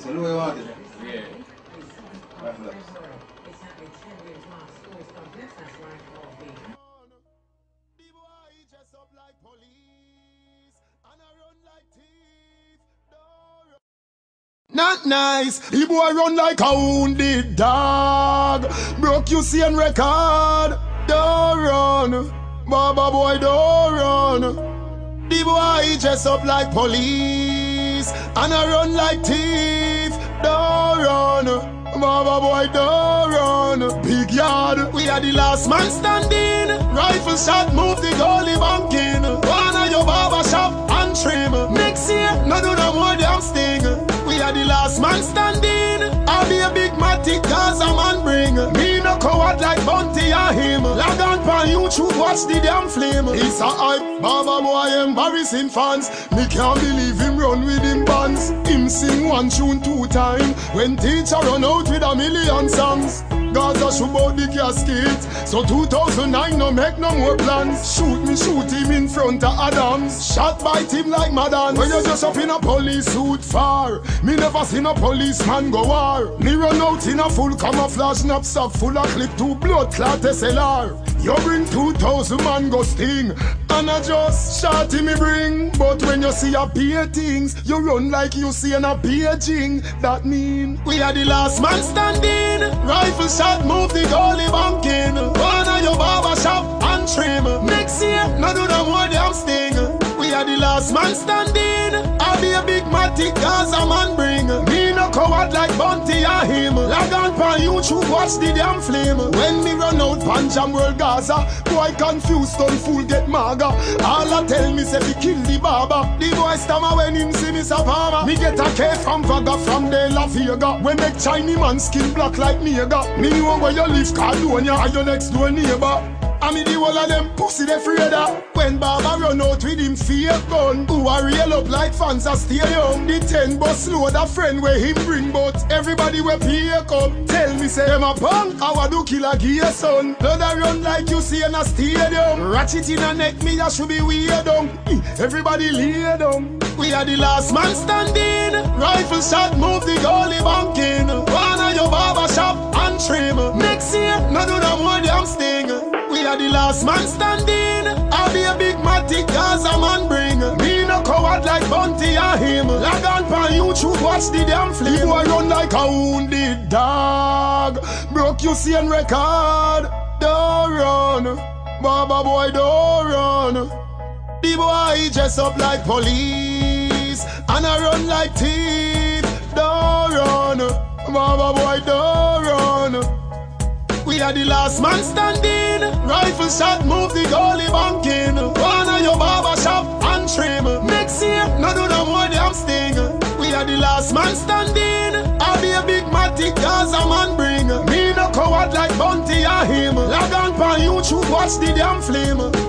So look what you wanted. Yeah. Right. Not nice, the boy run like a wounded dog. Broke you see on record. Don't run, Baba boy, don't run. The boy dress up like police and I run like thief. Don't run, Baba boy, don't run. Big yard, we are the last man standing. Rifle shot, move the goalie banking. Wanna your barber shop and trim. Next year, no do no more damn sting. We are the last man standing. I'll be a big matic cause a man bring. Me no coward like Bunty or him. Log on pan YouTube, watch the damn flame. It's a hype, Baba boy embarrassing fans. Me can't believe him run with him bands. Him sing one tune 2 times. When teacher run out with 1,000,000 songs. Gaza shoot out the casket. So 2009 no make no more plans. Shoot him in front of Adams. Shot by him like Madan. When you just up in a police suit far. Me never seen a policeman go war. Me run out in a full camouflage knapsack full of clip 2 blood clot SLR. You bring 2,000 man go sting. And I just shot him me bring. But when you see a peer things, you run like you see an a paging. That mean we are the last man standing. Rifle shot, move the goalie banking. Wanna your barber shop and trim. Next year, no do no more damn sting. We are the last man standing. I'll be a big matic cause a man bring. Me no coward like Bunty or him. Log on pan YouTube, watch the damn flame. When me run out pan jam world Gaza. Boy confused, don't fool get maga. All I tell me say fi kill the barber. The boy stammer when him see me Savama. Me get a K from Vaga from De La Vega. We make Chinese man skin black like Mega. Me know where you live, California, or your next door neighbor. I mean the whole of them pussy they afraid of. When Baba run out with him fake gun, who are real up like fans a stay young. The 10 bus load a friend where him bring, but everybody we pay come. Tell me say them a punk, how I do kill a gear son. Blood a run like you see in a stadium. Ratchet in a neck, me a should be weird down. Everybody lay down. We are the last man standing. Rifle shot, move the goalie banking. Wanna your barber shop and trim. Next year, no do no more damn sting. We are the last man standing. I'll be a big matic cause a man bring. Me no coward like Bunty or him. Log on pan YouTube, watch the damn flame. The boy run like a wounded dog. Broke you see on record. Don't run, Baba boy, don't run. The boy dress up like police and I run like thief. Don't run, Baba boy, don't run. We are the last man standing. Rifle shot, move the goalie banking. Wanna your barber shop and trim. Next year, no do no more damn sting. We are the last man standing. I'll be a big matic cause a man bring. Me no coward like Bunty or him. Log on pan YouTube, watch the damn flame.